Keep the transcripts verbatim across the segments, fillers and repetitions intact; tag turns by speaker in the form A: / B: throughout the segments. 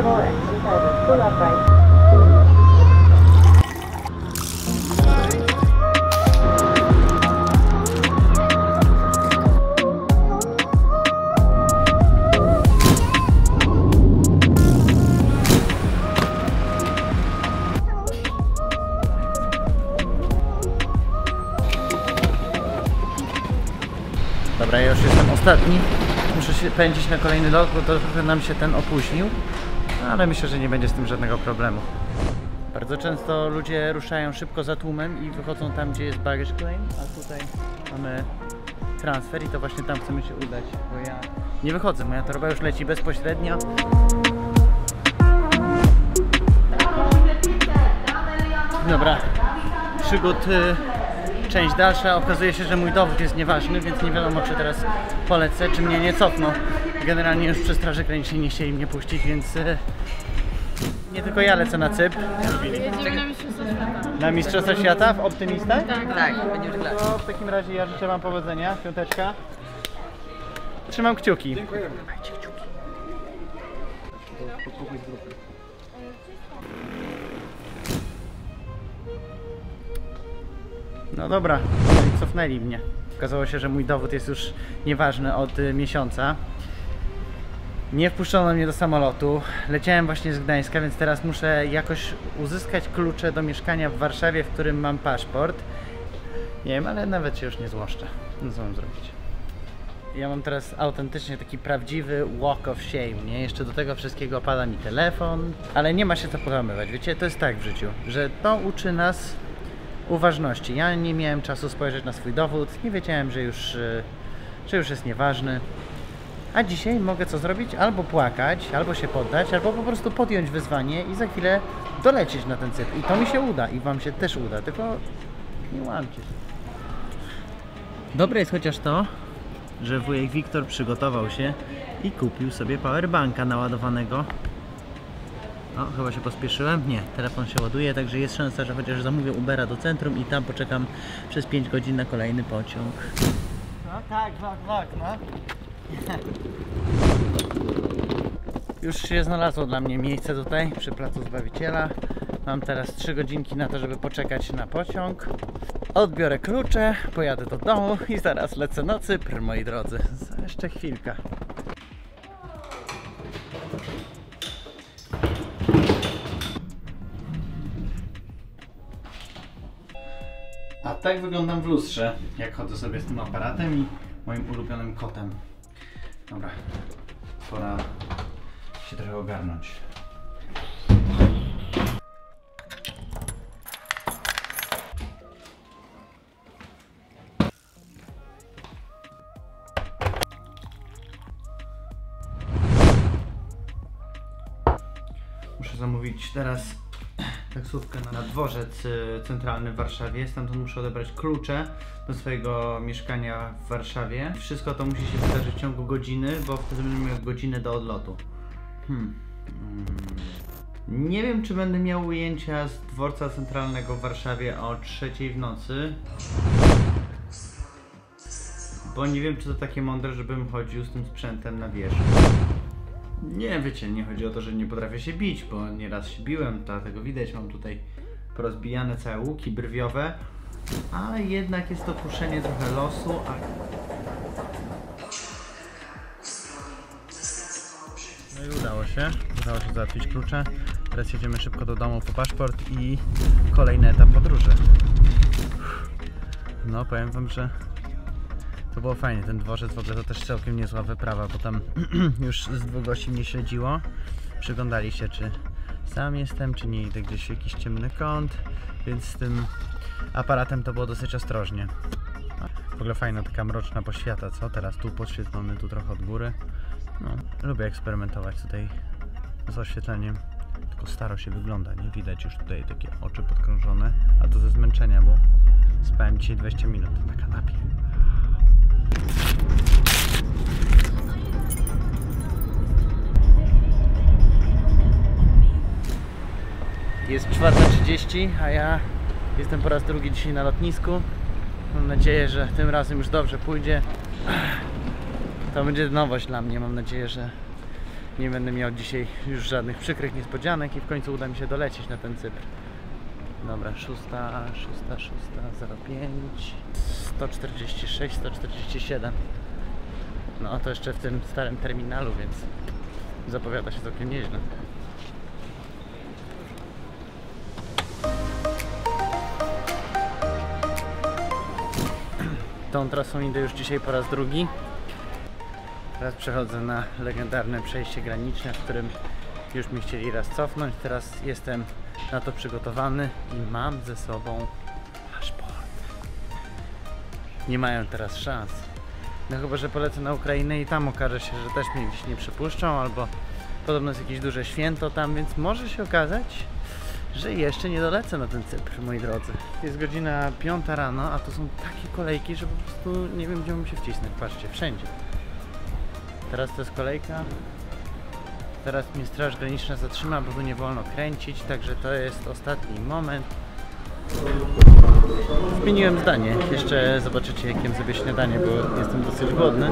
A: Arrival exit over full upright.
B: Dobra, ja już jestem ostatni. Muszę się pędzić na kolejny lot, bo trochę nam się ten opóźnił. Ale myślę, że nie będzie z tym żadnego problemu. Bardzo często ludzie ruszają szybko za tłumem i wychodzą tam, gdzie jest baggage claim, a tutaj mamy transfer i to właśnie tam chcemy się udać, bo ja nie wychodzę, moja torba już leci bezpośrednio. Dobra, przygód y, część dalsza. Okazuje się, że mój dowód jest nieważny, więc nie wiadomo, czy teraz polecę, czy mnie nie cofną. Generalnie już przy Straży Granicznej nie chcieli mnie puścić, więc y, nie tylko ja lecę na Cypr.
C: Jedziemy na Mistrzostwa Świata.
B: Na Mistrzostwa Świata w Optymistach?
C: Tak, tak, będziemy grać.
B: No, w takim razie ja życzę wam powodzenia, piąteczka. Trzymam kciuki.
D: Dziękujemy.
B: No dobra, cofnęli mnie. Okazało się, że mój dowód jest już nieważny od y, miesiąca. Nie wpuszczono mnie do samolotu. Leciałem właśnie z Gdańska, więc teraz muszę jakoś uzyskać klucze do mieszkania w Warszawie, w którym mam paszport. Nie wiem, ale nawet się już nie złoszczę. No co mam zrobić? Ja mam teraz autentycznie taki prawdziwy walk of shame, nie? Jeszcze do tego wszystkiego pada mi telefon, ale nie ma się co połamywać. Wiecie, to jest tak w życiu, że to uczy nas uważności. Ja nie miałem czasu spojrzeć na swój dowód, nie wiedziałem, że już, że już jest nieważny. A dzisiaj mogę co zrobić? Albo płakać, albo się poddać, albo po prostu podjąć wyzwanie i za chwilę dolecieć na ten Cypr. I to mi się uda i wam się też uda, tylko nie łamcie. Dobre jest chociaż to, że wujek Wiktor przygotował się i kupił sobie powerbanka naładowanego. O, chyba się pospieszyłem? Nie, telefon się ładuje, także jest szansa, że chociaż zamówię Ubera do centrum i tam poczekam przez pięć godzin na kolejny pociąg. No tak, wak, wak, no. Już się znalazło dla mnie miejsce tutaj przy Placu Zbawiciela. Mam teraz trzy godzinki na to, żeby poczekać na pociąg. Odbiorę klucze, pojadę do domu i zaraz lecę na Cypr, moi drodzy. Za jeszcze chwilkę. A tak wyglądam w lustrze, jak chodzę sobie z tym aparatem i moim ulubionym kotem. Dobra, pora się trochę ogarnąć. Muszę zamówić teraz taksówkę na dworzec centralny w Warszawie. Stamtąd muszę odebrać klucze do swojego mieszkania w Warszawie. Wszystko to musi się wydarzyć w ciągu godziny, bo wtedy będę miał godzinę do odlotu. Hmm. Nie wiem, czy będę miał ujęcia z dworca centralnego w Warszawie o trzeciej w nocy. Bo nie wiem, czy to takie mądre, żebym chodził z tym sprzętem na wierzch. Nie, wiecie, nie chodzi o to, że nie potrafię się bić, bo nieraz się biłem, dlatego widać, mam tutaj porozbijane całe łuki brwiowe, ale jednak jest to kuszenie trochę losu, a... No i udało się, udało się załatwić klucze. Teraz jedziemy szybko do domu po paszport i kolejny etap podróży. No, powiem wam, że to było fajnie, ten dworzec w ogóle to też całkiem niezła wyprawa, bo tam już z dwóch gości mnie śledziło. Przyglądali się, czy sam jestem, czy nie idę gdzieś w jakiś ciemny kąt, więc z tym aparatem to było dosyć ostrożnie. W ogóle fajna taka mroczna poświata, co? Teraz tu podświetlony, tu trochę od góry. No, lubię eksperymentować tutaj z oświetleniem, tylko staro się wygląda, nie? Widać już tutaj takie oczy podkrążone, a to ze zmęczenia, bo spałem dzisiaj dwadzieścia minut na kanapie. Jest czwarta trzydzieści, a ja jestem po raz drugi dzisiaj na lotnisku. Mam nadzieję, że tym razem już dobrze pójdzie. To będzie nowość dla mnie. Mam nadzieję, że Nie będę miał dzisiaj już żadnych przykrych niespodzianek i w końcu uda mi się dolecieć na ten Cypr. Dobra, szósta, szósta, szósta, zero pięć, sto czterdzieści sześć, sto czterdzieści siedem. No to jeszcze w tym starym terminalu, więc zapowiada się całkiem nieźle. Tą trasą idę już dzisiaj po raz drugi. Teraz przechodzę na legendarne przejście graniczne, w którym już mi chcieli raz cofnąć. Teraz jestem na to przygotowany i mam ze sobą paszport. Nie mają teraz szans. No chyba, że polecę na Ukrainę i tam okaże się, że też mnie gdzieś nie przypuszczą, albo podobno jest jakieś duże święto tam, więc może się okazać, że jeszcze nie dolecę na ten Cypr, moi drodzy. Jest godzina piąta rano, a to są takie kolejki, że po prostu nie wiem, gdzie mam się wcisnąć. Patrzcie, wszędzie. Teraz to jest kolejka. Teraz mnie Straż Graniczna zatrzyma, bo tu nie wolno kręcić, także to jest ostatni moment. Zmieniłem zdanie. Jeszcze zobaczycie, jakie sobie śniadanie, bo jestem dosyć głodny.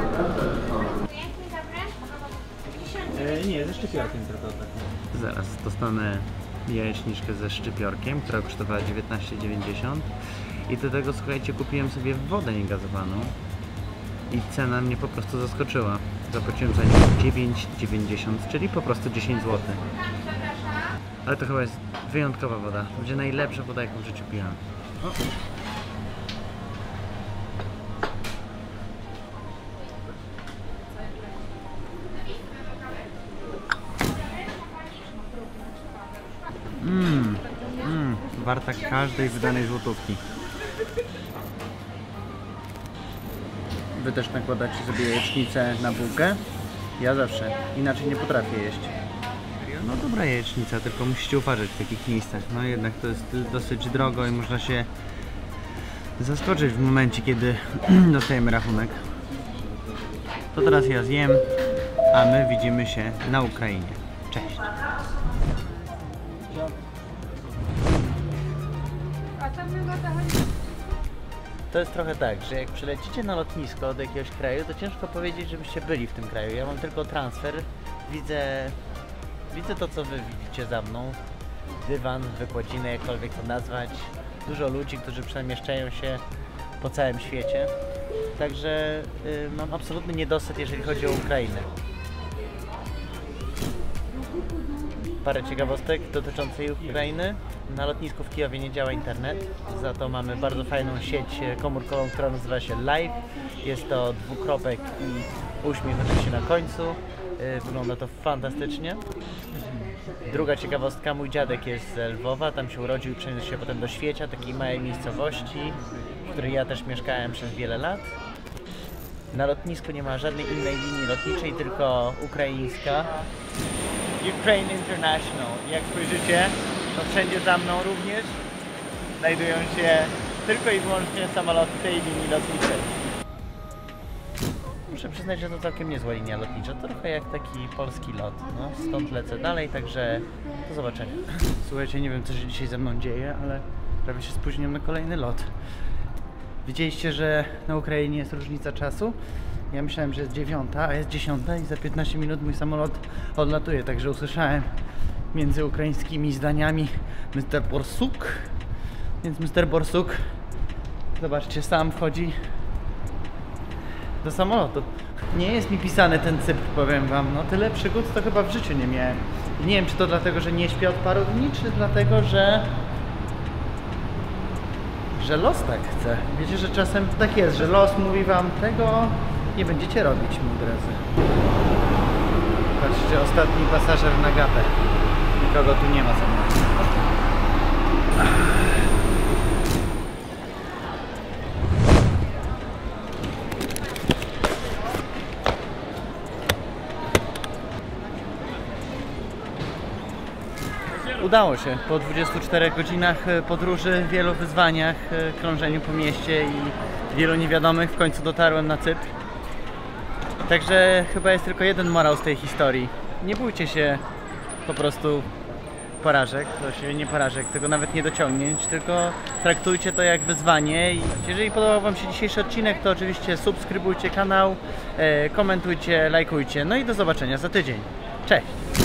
B: E, nie, ze szczypiorkiem tylko tak. Zaraz dostanę jajeczniczkę ze szczypiorkiem, która kosztowała dziewiętnaście dziewięćdziesiąt. I do tego, słuchajcie, kupiłem sobie wodę niegazowaną. I cena mnie po prostu zaskoczyła. Zapłaciłem za nią dziewięć dziewięćdziesiąt, czyli po prostu dziesięć złotych. Ale to chyba jest wyjątkowa woda. To będzie najlepsza woda, jaką w życiu piłem. O. Mmm, mm, warta każdej wydanej złotówki. Wy też nakładacie sobie jajecznicę na bułkę? Ja zawsze. Inaczej nie potrafię jeść. No dobra jajecznica, tylko musicie uważać w takich miejscach. No jednak to jest dosyć drogo i można się zaskoczyć w momencie, kiedy dostajemy rachunek. To teraz ja zjem, a my widzimy się na Ukrainie. Cześć! To jest trochę tak, że jak przylecicie na lotnisko do jakiegoś kraju, to ciężko powiedzieć, żebyście byli w tym kraju. Ja mam tylko transfer, widzę, widzę to, co wy widzicie za mną. Dywan, wykładzinę, jakkolwiek to nazwać. Dużo ludzi, którzy przemieszczają się po całym świecie. Także y, mam absolutny niedosyt, jeżeli chodzi o Ukrainę. Parę ciekawostek dotyczących Ukrainy. Na lotnisku w Kijowie nie działa internet, za to mamy bardzo fajną sieć komórkową, która nazywa się Live. Jest to dwukropek i uśmiech oczywiście na końcu. Wygląda to fantastycznie. Druga ciekawostka, mój dziadek jest z Lwowa, tam się urodził i przeniósł się potem do Świecia, takiej małej miejscowości, w której ja też mieszkałem przez wiele lat. Na lotnisku nie ma żadnej innej linii lotniczej, tylko ukraińska. Ukraine International. Jak spojrzycie, to wszędzie za mną również znajdują się tylko i wyłącznie samoloty tej linii lotniczej. Muszę przyznać, że to całkiem niezła linia lotnicza. To trochę jak taki polski lot. No, stąd lecę dalej, także do zobaczenia. Słuchajcie, nie wiem, co się dzisiaj ze mną dzieje, ale prawie się spóźniłem na kolejny lot. Widzieliście, że na Ukrainie jest różnica czasu? Ja myślałem, że jest dziewiąta, a jest dziesiąta i za piętnaście minut mój samolot odlatuje, także usłyszałem między ukraińskimi zdaniami mister Borsuk. Więc mister Borsuk, zobaczcie, sam wchodzi do samolotu. Nie jest mi pisany ten Cypr, powiem wam, no tyle przygód to chyba w życiu nie miałem. I nie wiem, czy to dlatego, że nie śpię od paru dni, czy dlatego, że że los tak chce. Wiecie, że czasem tak jest, że los mówi wam, tego nie będziecie robić, moi drodzy. Patrzcie, ostatni pasażer na gapę. Nikogo tu nie ma za mną. Udało się. Po dwudziestu czterech godzinach podróży, wielu wyzwaniach, krążeniu po mieście i wielu niewiadomych w końcu dotarłem na Cypr. Także chyba jest tylko jeden morał z tej historii. Nie bójcie się po prostu porażek, właściwie nie porażek, tego nawet nie dociągnięć, tylko traktujcie to jak wyzwanie i jeżeli podobał wam się dzisiejszy odcinek, to oczywiście subskrybujcie kanał, komentujcie, lajkujcie, no i do zobaczenia za tydzień. Cześć!